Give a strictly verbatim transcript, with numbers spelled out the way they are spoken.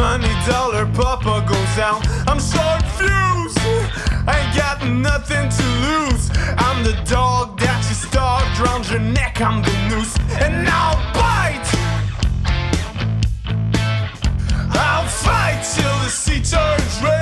twenty dollar papa goes out. I'm short fused, I ain't got nothing to lose. I'm the dog that you stalked round your neck, I'm the noose. And I'll bite, I'll fight till the sea turns red.